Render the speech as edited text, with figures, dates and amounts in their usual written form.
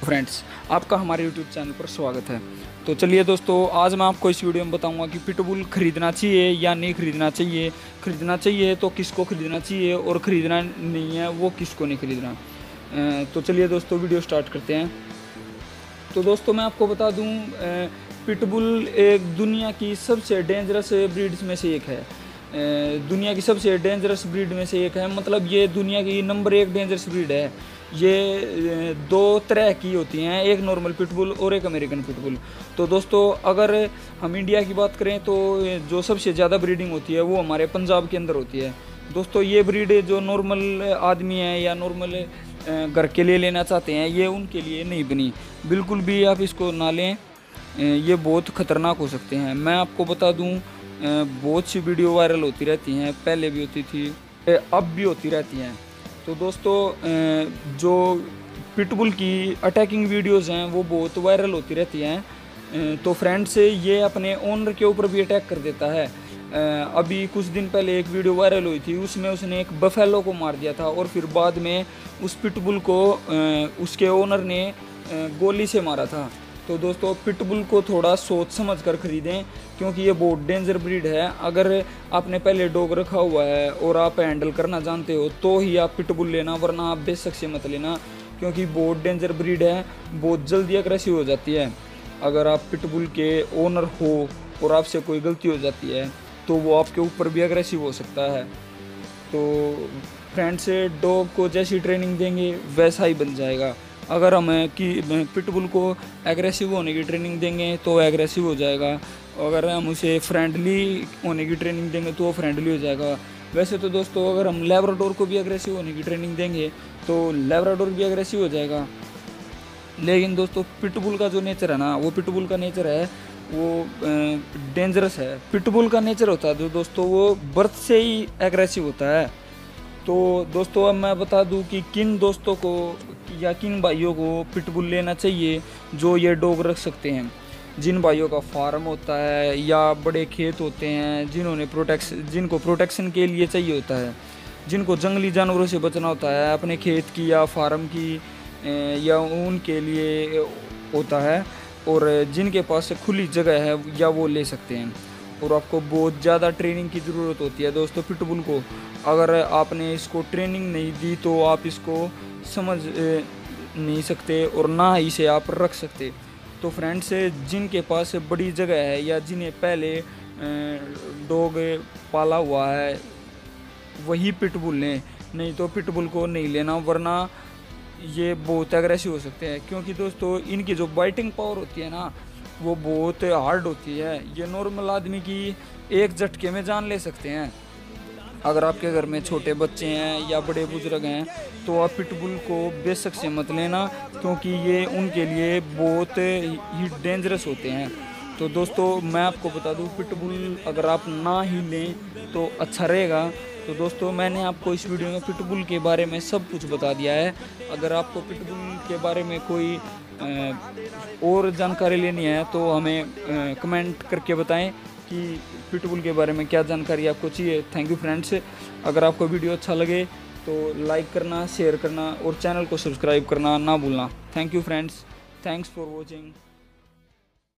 Friends, आपका हमारे YouTube channel पर स्वागत है। तो चलिए दोस्तों, आज मैं आपको इस वीडियो में बताऊंगा कि पिटबुल खरीदना चाहिए या नहीं खरीदना चाहिए। खरीदना चाहिए तो किसको खरीदना चाहिए और ख़रीदना नहीं है वो किसको नहीं खरीदना। तो चलिए दोस्तों, वीडियो स्टार्ट करते हैं। तो दोस्तों, मैं आपको बता दूं, पिटबुल एक दुनिया की सबसे डेंजरस ब्रीड्स में से एक है। दुनिया की सबसे डेंजरस ब्रीड में से एक है, मतलब ये दुनिया की नंबर 1 डेंजरस ब्रीड है। ये दो तरह की होती हैं, एक नॉर्मल पिटबुल और एक अमेरिकन पिटबुल। तो दोस्तों, अगर हम इंडिया की बात करें तो जो सबसे ज़्यादा ब्रीडिंग होती है वो हमारे पंजाब के अंदर होती है। दोस्तों, ये ब्रीड जो नॉर्मल आदमी है या नॉर्मल घर के लिए लेना चाहते हैं, ये उनके लिए नहीं बनी। बिल्कुल भी आप इसको ना लें, ये बहुत ख़तरनाक हो सकते हैं। मैं आपको बता दूं, बहुत सी वीडियो वायरल होती रहती हैं, पहले भी होती थी, अब भी होती रहती हैं। तो दोस्तों, जो पिटबुल की अटैकिंग वीडियोस हैं वो बहुत वायरल होती रहती हैं। तो फ्रेंड्स, ये अपने ओनर के ऊपर भी अटैक कर देता है। अभी कुछ दिन पहले एक वीडियो वायरल हुई थी, उसमें उसने एक बफेलो को मार दिया था और फिर बाद में उस पिटबुल को उसके ओनर ने गोली से मारा था। तो दोस्तों, पिटबुल को थोड़ा सोच समझ कर ख़रीदें, क्योंकि ये बहुत डेंजर ब्रीड है। अगर आपने पहले डॉग रखा हुआ है और आप हैंडल करना जानते हो तो ही आप पिटबुल लेना, वरना आप बेशक से मत लेना, क्योंकि बहुत डेंजर ब्रीड है, बहुत जल्दी अग्रेसिव हो जाती है। अगर आप पिटबुल के ओनर हो और आपसे कोई गलती हो जाती है तो वो आपके ऊपर भी अग्रेसिव हो सकता है। तो फ्रेंड्स, डॉग को जैसी ट्रेनिंग देंगे वैसा ही बन जाएगा। अगर हम पिटबुल को एग्रेसिव होने की ट्रेनिंग देंगे तो एग्रेसिव हो जाएगा, अगर हम उसे फ्रेंडली होने की ट्रेनिंग देंगे तो वो फ्रेंडली हो जाएगा। वैसे तो दोस्तों, अगर हम लैब्राडोर को भी एग्रेसिव होने की ट्रेनिंग देंगे तो लैब्राडोर भी एग्रेसिव हो जाएगा। लेकिन दोस्तों, पिटबुल का जो नेचर है ना, वो पिटबुल का नेचर है वो डेंजरस है। पिटबुल का नेचर होता है जो दोस्तों, वो बर्थ से ही एग्रेसिव होता है। तो दोस्तों, अब मैं बता दूं कि किन दोस्तों को या किन भाइयों को पिटबुल लेना चाहिए जो ये डॉग रख सकते हैं। जिन भाइयों का फार्म होता है या बड़े खेत होते हैं, जिनको प्रोटेक्शन के लिए चाहिए होता है, जिनको जंगली जानवरों से बचना होता है अपने खेत की या फार्म की, या उनके लिए होता है, और जिनके पास खुली जगह है या वो ले सकते हैं। और आपको बहुत ज़्यादा ट्रेनिंग की ज़रूरत होती है दोस्तों पिटबुल को। अगर आपने इसको ट्रेनिंग नहीं दी तो आप इसको समझ नहीं सकते और ना ही इसे आप रख सकते। तो फ्रेंड्स, जिनके पास बड़ी जगह है या जिन्हें पहले डॉग पाला हुआ है वही पिटबुल लें, नहीं तो पिटबुल को नहीं लेना, वरना ये बहुत एग्रेसिव हो सकते हैं। क्योंकि दोस्तों, इनकी जो बाइटिंग पावर होती है ना, वो बहुत हार्ड होती है। ये नॉर्मल आदमी की एक झटके में जान ले सकते हैं। अगर आपके घर में छोटे बच्चे हैं या बड़े बुजुर्ग हैं तो आप पिटबुल को बेशक से मत लेना, क्योंकि ये उनके लिए बहुत ही डेंजरस होते हैं। तो दोस्तों, मैं आपको बता दूं, पिटबुल अगर आप ना ही लें तो अच्छा रहेगा। तो दोस्तों, मैंने आपको इस वीडियो में पिटबुल के बारे में सब कुछ बता दिया है। अगर आपको पिटबुल के बारे में कोई और जानकारी लेनी है तो हमें कमेंट करके बताएं कि पिटबुल के बारे में क्या जानकारी आपको चाहिए। Thank you friends. अगर आपको वीडियो अच्छा लगे तो लाइक करना, शेयर करना और चैनल को सब्सक्राइब करना ना भूलना। Thank you friends, thanks for watching.